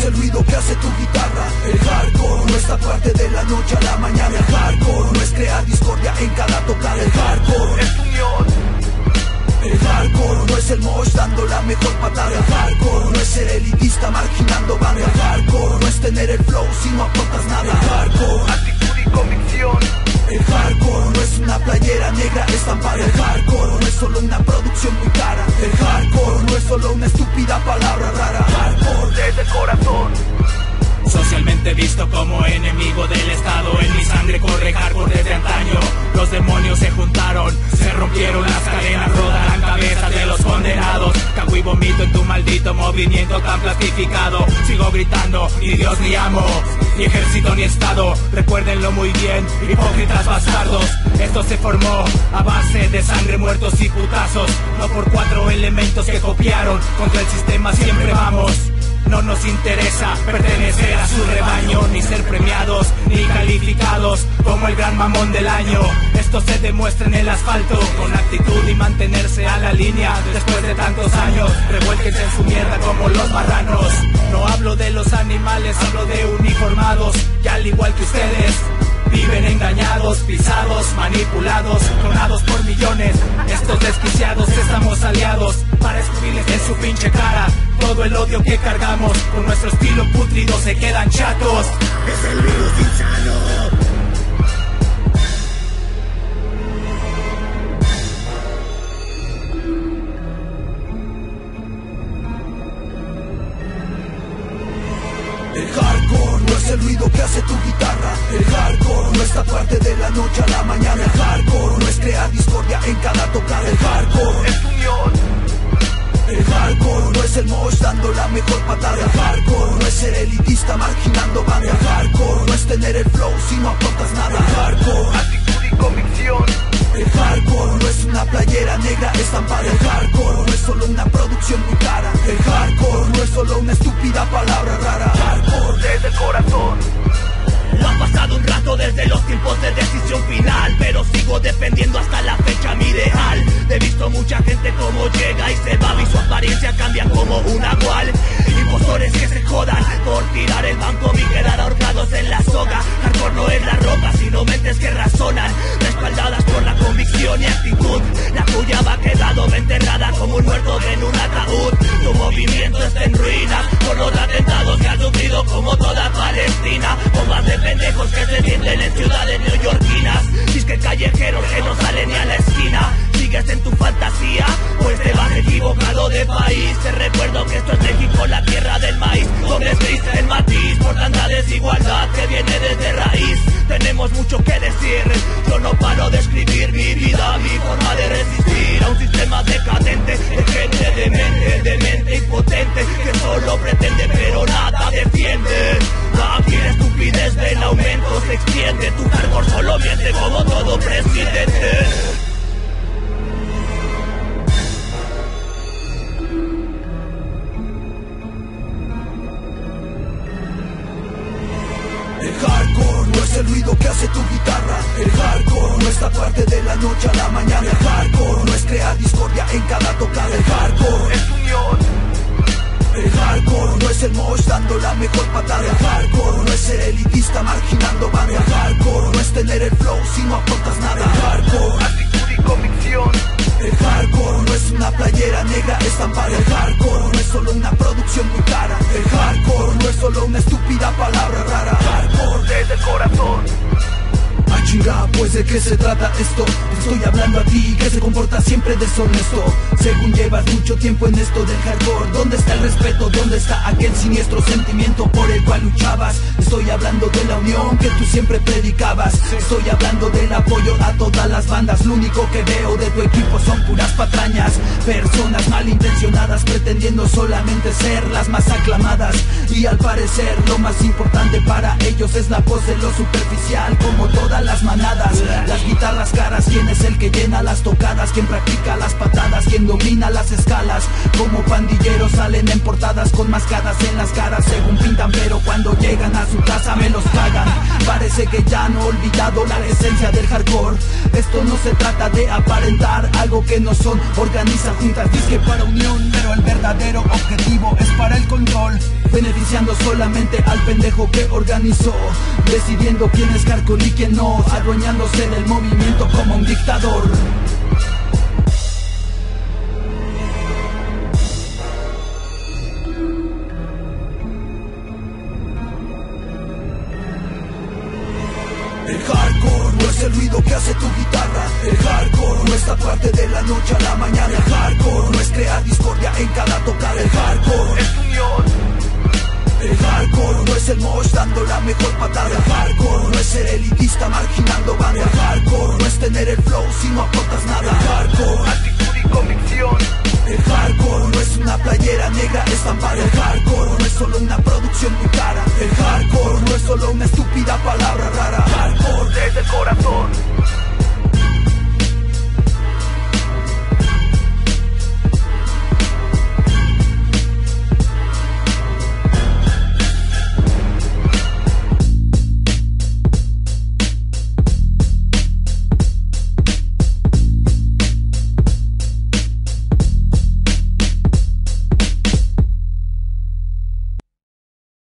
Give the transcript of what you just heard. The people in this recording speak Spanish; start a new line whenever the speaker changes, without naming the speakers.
el ruido que hace tu guitarra. El hardcore no es tatuarte de la noche a la mañana. El hardcore no es crear discordia en cada tocada. El hardcore es unión. El hardcore no es el mosh dando la mejor patada. El hardcore no es ser elitista marginando banda. El hardcore no es tener el flow si no aportas nada. El hardcore, actitud y convicción. El hardcore no es una playera negra estampada. El hardcore no es solo una producción muy cara. El hardcore no es solo una estúpida palabra rara. Hardcore desde el corazón.
Socialmente visto como enemigo del Estado, en mi sangre corre hardcore desde antaño. Los demonios se juntaron, se rompieron las cadenas, rodarán cabezas de los condenados. Cago y vomito en tu maldito movimiento tan plastificado. Sigo gritando, ni Dios ni amo, ni ejército ni Estado. Recuérdenlo muy bien, hipócritas bastardos. Esto se formó a base de sangre, muertos y putazos. No por 4 elementos que copiaron, contra el sistema siempre vamos. No nos interesa pertenecer a su rebaño, ni ser premiados, ni calificados como el gran mamón del año. Esto se demuestra en el asfalto, con actitud y mantenerse a la línea. Después de tantos años, revuélquense en su mierda como los marranos. No hablo de los animales, hablo de uniformados, que al igual que ustedes viven engañados, pisados, manipulados, clonados por millones. Estos desquiciados estamos aliados para escupirles en su pinche cara todo el odio que cargamos. Con nuestro estilo putrido se quedan chatos.
Es el virus insano.
El hardcore no es el ruido que hace tu guitarra. El hardcore no es tatuarte de la noche a la mañana. El hardcore no es crear discordia en cada tocada. El hardcore es unión. El hardcore no es el mosh dando la mejor patada. El hardcore no es ser elitista marginando banda. El hardcore no es tener el flow si no aportas nada. El hardcore, actitud y convicción. El hardcore no es una playera negra estampada. El hardcore no es solo una producción muy cara. El hardcore no es solo una estúpida palabra rara. Hardcore desde el corazón.
No ha pasado un rato desde los tiempos de decisión final, pero sigo defendiendo hasta la fecha mi ideal. He visto mucha gente como llega y se va, y su apariencia cambia como un agual. Impostores que se jodan por tirar el banco y quedar ahorcados en la soga. Hardcore no es la ropa, sino mentes que razonan, respaldadas por la convicción y actitud. La tuya va quedado enterrada como un muerto en un ataúd. Tu movimiento está en ruinas por los atentados que han sufrido como toda Palestina. Bombas de pendejos que se sienten en ciudades neoyorquinas. Disque callejeros que no salen ni a la esquina. ¿Sigues en tu fantasía? Pues te vas equivocado de país. Te recuerdo que esto es México, la tierra del maíz, donde es gris el matiz por tanta desigualdad que viene desde raíz. Tenemos mucho que decir, yo no paro de escribir mi vida, mi forma de resistir a un sistema decadente, de gente demente, impotente, que solo pretende pero nada defiende. Aquí la estupidez del aumento se extiende, tu hardcore solo miente como todo presidente.
El hardcore no es el ruido que hace tu guitarra. El hardcore no es tatuarte de la noche a la mañana. El hardcore no es crear discordia en cada tocada. El hardcore es unión. El hardcore no es el mosh dando la mejor patada. El hardcore no es ser elitista marginando banda. El hardcore no es tener el flow si no aportas nada. El hardcore, actitud y convicción. El hardcore no es una playera negra estampada. El hardcore no es solo una producción muy cara. El hardcore no es solo una estúpida palabra rara. Hardcore desde el corazón. Ah, chinga, pues ¿de qué se trata esto? Estoy hablando a ti que se comporta siempre deshonesto. Según llevas mucho tiempo en esto del hardcore, ¿dónde está el respeto? ¿Dónde está aquel siniestro sentimiento por el cual luchabas? Estoy hablando de la unión que tú siempre predicabas. Estoy hablando del apoyo a todas las bandas. Lo único que veo de tu equipo son puras patrañas, personas malintencionadas pretendiendo solamente ser las más aclamadas. Y al parecer lo más importante para ellos es la pose, lo superficial, como todas las manadas. Las guitarras caras, ¿quién es el que llena las tocadas? ¿Quién practica las patadas? ¿Quién domina las escalas? Como pandilleros salen en portadas con mascadas en las caras según pintan, pero cuando llegan a su casa me los cagan. Parece que ya han olvidado la esencia del hardcore. Esto no se trata de aparentar algo que no son. Organiza juntas disque para unión, pero el verdadero objetivo es para el control. beneficiando solamente al pendejo que organizó, decidiendo quién es hardcore y quién no, adueñándose del movimiento como un dictador. El hardcore no es el ruido que hace tu guitarra. El hardcore no es tatuarte de la noche a la mañana. El hardcore no es crear discordia en cada tocada. El hardcore es unión. El hardcore no es el mosh dando la mejor patada. El hardcore no es ser elitista marginando banda. El hardcore no es tener el flow si no aportas nada. El hardcore, actitud y convicción. El hardcore no es una playera negra estampada. El hardcore no es solo una producción muy cara. El hardcore no es solo una estúpida palabra rara. Hardcore desde el corazón.